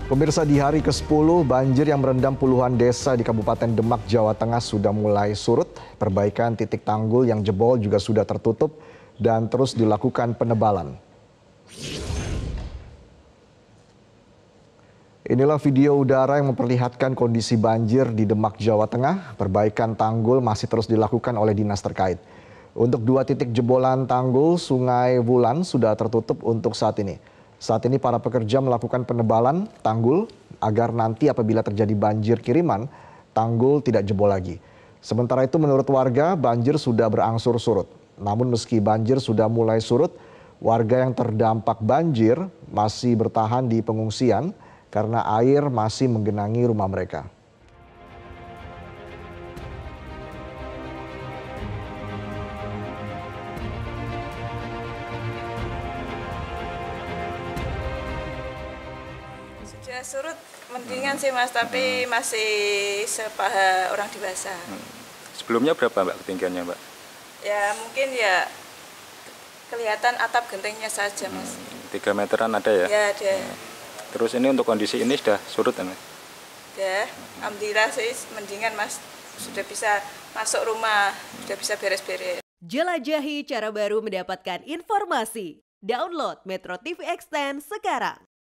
Pemirsa, di hari ke-10, banjir yang merendam puluhan desa di Kabupaten Demak, Jawa Tengah sudah mulai surut. Perbaikan titik tanggul yang jebol juga sudah tertutup dan terus dilakukan penebalan. Inilah video udara yang memperlihatkan kondisi banjir di Demak, Jawa Tengah. Perbaikan tanggul masih terus dilakukan oleh dinas terkait. Untuk 2 titik jebolan tanggul Sungai Wulan sudah tertutup untuk saat ini. Saat ini para pekerja melakukan penebalan tanggul agar nanti apabila terjadi banjir kiriman, tanggul tidak jebol lagi. Sementara itu menurut warga, banjir sudah berangsur surut. Namun meski banjir sudah mulai surut, warga yang terdampak banjir masih bertahan di pengungsian karena air masih menggenangi rumah mereka. Sudah surut mendingan sih Mas, tapi masih sepaha orang dewasa. Sebelumnya berapa Mbak ketinggiannya Mbak? Ya mungkin ya kelihatan atap gentengnya saja Mas. 3 meteran ada ya? Ya ada. Terus ini untuk kondisi ini sudah surut kan? Ya, alhamdulillah sih mendingan Mas. Sudah bisa masuk rumah, sudah bisa beres-beres. Jelajahi cara baru mendapatkan informasi. Download Metro TV Extend sekarang.